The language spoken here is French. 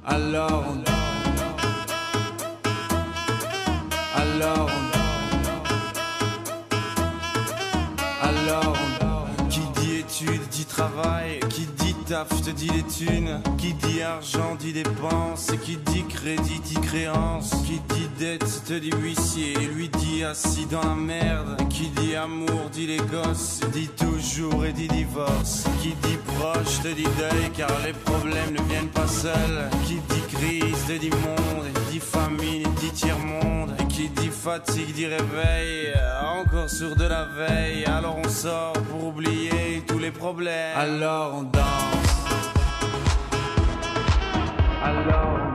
Alors on Alors qui dit études dit travail, qui dit taf te dit les thunes, qui dit argent dit dépenses, qui dit crédit dit créance, qui dit dette te dit huissier, lui dit assis dans la merde, qui dit amour dit les gosses, dit toujours et dit divorce, qui dit proche te dit deuil car les problèmes ne viennent pas seuls, qui dit crise te dit monde, dit famine dit tiers-monde, qui dit fatigue dit réveil, encore sur de la veille, alors on sort pour oublier tous les problèmes, alors on danse, alors